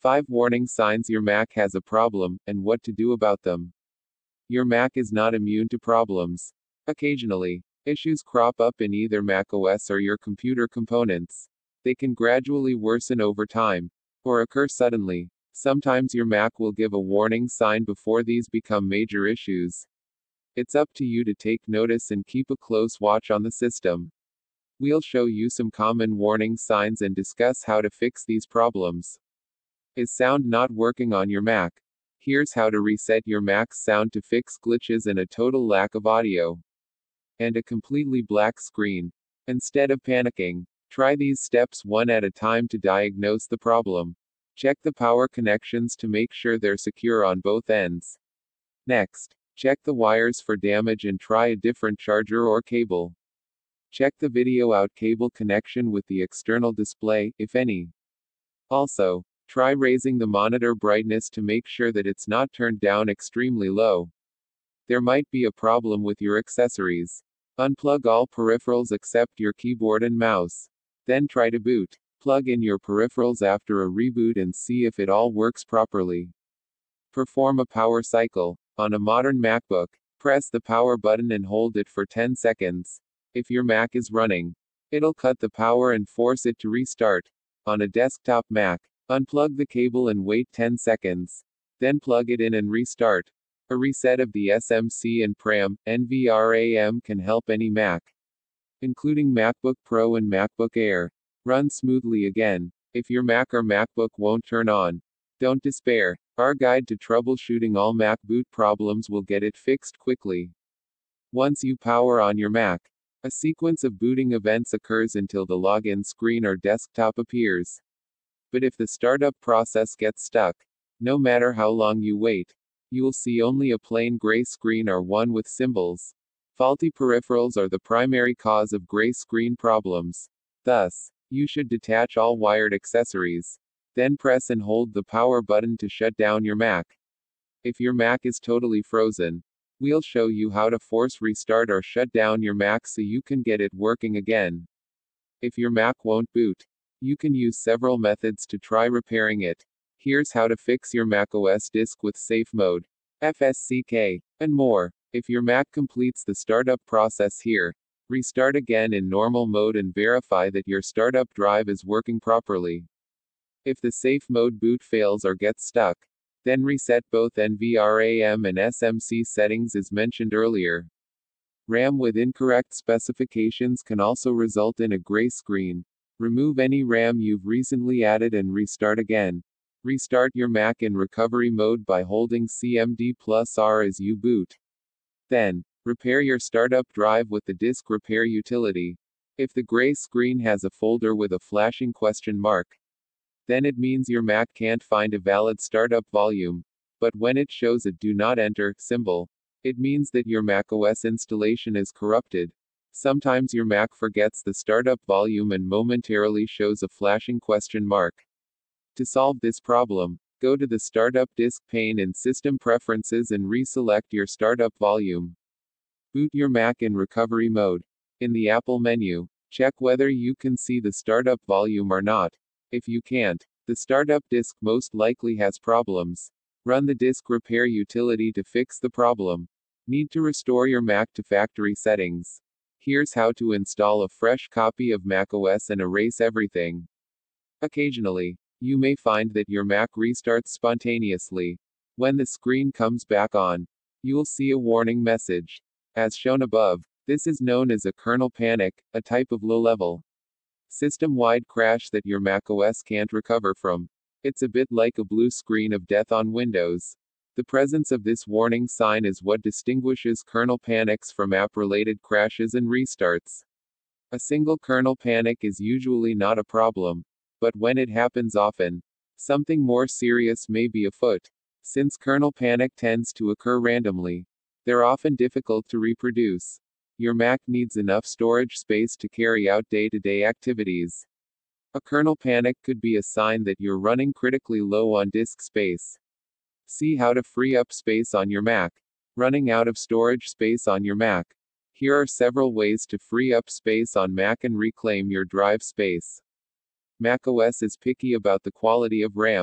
5 warning signs your Mac has a problem, and what to do about them. Your Mac is not immune to problems. Occasionally, issues crop up in either macOS or your computer components. They can gradually worsen over time, or occur suddenly. Sometimes your Mac will give a warning sign before these become major issues. It's up to you to take notice and keep a close watch on the system. We'll show you some common warning signs and discuss how to fix these problems. Is sound not working on your Mac? Here's how to reset your Mac's sound to fix glitches and a total lack of audio. And a completely black screen. Instead of panicking, try these steps one at a time to diagnose the problem. Check the power connections to make sure they're secure on both ends. Next, check the wires for damage and try a different charger or cable. Check the video out cable connection with the external display, if any. Also, try raising the monitor brightness to make sure that it's not turned down extremely low. There might be a problem with your accessories. Unplug all peripherals except your keyboard and mouse. Then try to boot. Plug in your peripherals after a reboot and see if it all works properly. Perform a power cycle. On a modern MacBook, press the power button and hold it for 10 seconds. If your Mac is running, it'll cut the power and force it to restart. On a desktop Mac, unplug the cable and wait 10 seconds. Then plug it in and restart. A reset of the SMC and PRAM, NVRAM can help any Mac, including MacBook Pro and MacBook Air, run smoothly again. If your Mac or MacBook won't turn on, don't despair. Our guide to troubleshooting all Mac boot problems will get it fixed quickly. Once you power on your Mac, a sequence of booting events occurs until the login screen or desktop appears. But if the startup process gets stuck, no matter how long you wait, you'll see only a plain gray screen or one with symbols. Faulty peripherals are the primary cause of gray screen problems. Thus, you should detach all wired accessories. Then press and hold the power button to shut down your Mac. If your Mac is totally frozen, we'll show you how to force restart or shut down your Mac so you can get it working again. If your Mac won't boot, you can use several methods to try repairing it. Here's how to fix your macOS disk with safe mode, FSCK, and more. If your Mac completes the startup process here, restart again in normal mode and verify that your startup drive is working properly. If the safe mode boot fails or gets stuck, then reset both NVRAM and SMC settings as mentioned earlier. RAM with incorrect specifications can also result in a gray screen. Remove any RAM you've recently added and restart again. Restart your Mac in recovery mode by holding CMD+R as you boot. Then, repair your startup drive with the disk repair utility. If the gray screen has a folder with a flashing question mark, then it means your Mac can't find a valid startup volume. But when it shows a do not enter symbol, it means that your macOS installation is corrupted. Sometimes your Mac forgets the startup volume and momentarily shows a flashing question mark. To solve this problem, go to the Startup Disk pane in System Preferences and reselect your startup volume. Boot your Mac in recovery mode. In the Apple menu, check whether you can see the startup volume or not. If you can't, the startup disk most likely has problems. Run the disk repair utility to fix the problem. Need to restore your Mac to factory settings. Here's how to install a fresh copy of macOS and erase everything. Occasionally, you may find that your Mac restarts spontaneously. When the screen comes back on, you'll see a warning message. As shown above, this is known as a kernel panic, a type of low-level, system-wide crash that your macOS can't recover from. It's a bit like a blue screen of death on Windows. The presence of this warning sign is what distinguishes kernel panics from app-related crashes and restarts. A single kernel panic is usually not a problem. But when it happens often, something more serious may be afoot. Since kernel panic tends to occur randomly, they're often difficult to reproduce. Your Mac needs enough storage space to carry out day-to-day activities. A kernel panic could be a sign that you're running critically low on disk space. See how to free up space on your Mac. Running out of storage space on your Mac. Here are several ways to free up space on Mac and reclaim your drive space. macOS is picky about the quality of RAM.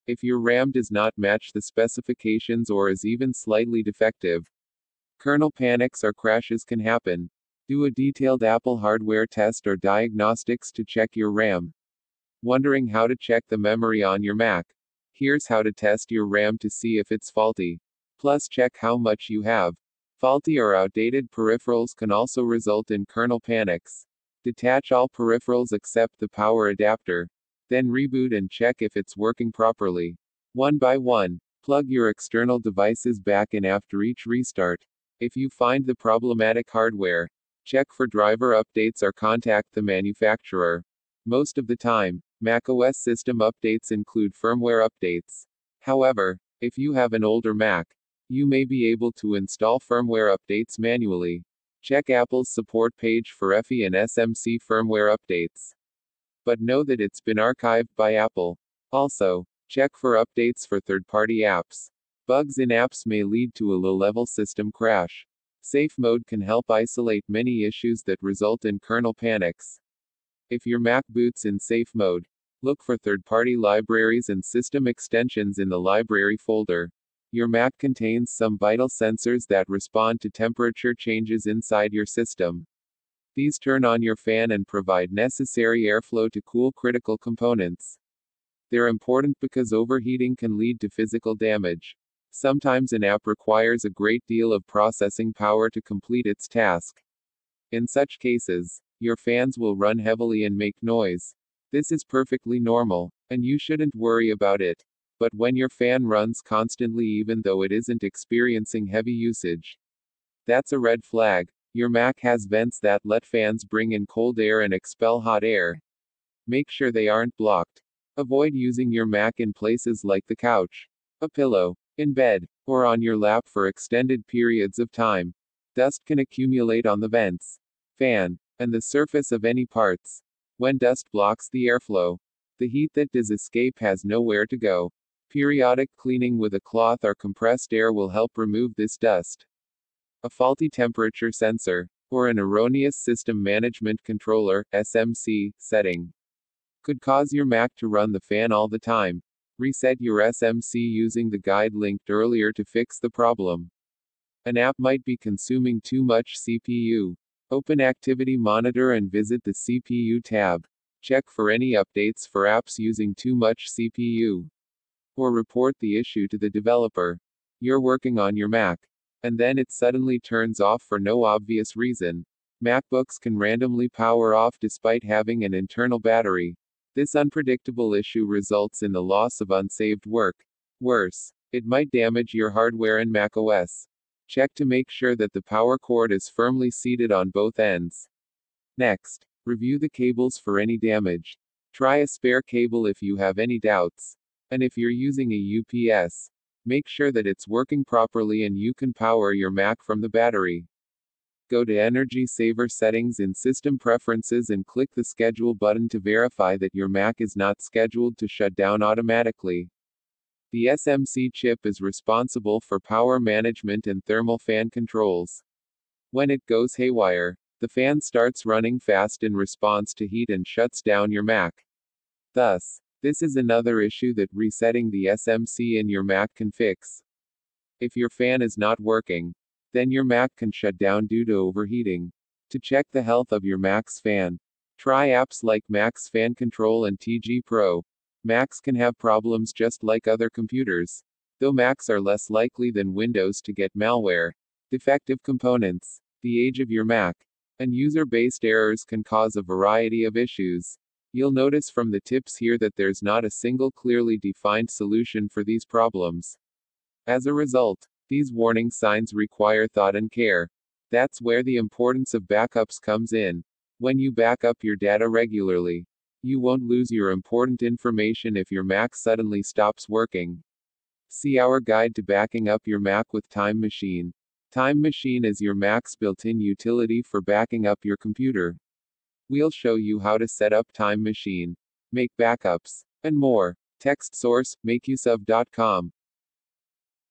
If your RAM does not match the specifications or is even slightly defective, kernel panics or crashes can happen. Do a detailed Apple hardware test or diagnostics to check your RAM. Wondering how to check the memory on your Mac? Here's how to test your RAM to see if it's faulty. Plus, check how much you have. Faulty or outdated peripherals can also result in kernel panics. Detach all peripherals except the power adapter. Then reboot and check if it's working properly. One by one, plug your external devices back in after each restart. If you find the problematic hardware, check for driver updates or contact the manufacturer. Most of the time, macOS system updates include firmware updates. However, if you have an older Mac, you may be able to install firmware updates manually. Check Apple's support page for FE and SMC firmware updates. But know that it's been archived by Apple. Also, check for updates for third-party apps. Bugs in apps may lead to a low-level system crash. Safe mode can help isolate many issues that result in kernel panics. If your Mac boots in safe mode, look for third-party libraries and system extensions in the library folder. Your Mac contains some vital sensors that respond to temperature changes inside your system. These turn on your fan and provide necessary airflow to cool critical components. They're important because overheating can lead to physical damage. Sometimes an app requires a great deal of processing power to complete its task. In such cases, your fans will run heavily and make noise. This is perfectly normal, and you shouldn't worry about it. But when your fan runs constantly even though it isn't experiencing heavy usage, that's a red flag. Your Mac has vents that let fans bring in cold air and expel hot air. Make sure they aren't blocked. Avoid using your Mac in places like the couch, a pillow, in bed, or on your lap for extended periods of time. Dust can accumulate on the vents, fan, and the surface of any parts. When dust blocks the airflow, the heat that does escape has nowhere to go. Periodic cleaning with a cloth or compressed air will help remove this dust. A faulty temperature sensor, or an erroneous system management controller (SMC) setting, could cause your Mac to run the fan all the time. Reset your SMC using the guide linked earlier to fix the problem. An app might be consuming too much CPU. Open Activity Monitor and visit the CPU tab. Check for any updates for apps using too much CPU. Or report the issue to the developer. You're working on your Mac, and then it suddenly turns off for no obvious reason. MacBooks can randomly power off despite having an internal battery. This unpredictable issue results in the loss of unsaved work. Worse, it might damage your hardware and macOS. Check to make sure that the power cord is firmly seated on both ends. Next, review the cables for any damage. Try a spare cable if you have any doubts. And if you're using a UPS, make sure that it's working properly and you can power your Mac from the battery. Go to Energy Saver Settings in System Preferences and click the Schedule button to verify that your Mac is not scheduled to shut down automatically. The SMC chip is responsible for power management and thermal fan controls. When it goes haywire, the fan starts running fast in response to heat and shuts down your Mac. Thus, this is another issue that resetting the SMC in your Mac can fix. If your fan is not working, then your Mac can shut down due to overheating. To check the health of your Mac's fan, try apps like Mac's Fan Control and TG Pro. Macs can have problems just like other computers, though Macs are less likely than Windows to get malware, defective components, the age of your Mac, and user-based errors can cause a variety of issues. You'll notice from the tips here that there's not a single clearly defined solution for these problems. As a result, these warning signs require thought and care. That's where the importance of backups comes in. When you back up your data regularly, you won't lose your important information if your Mac suddenly stops working. See our guide to backing up your Mac with Time Machine. Time Machine is your Mac's built-in utility for backing up your computer. We'll show you how to set up Time Machine, make backups, and more. Text source, makeuseof.com.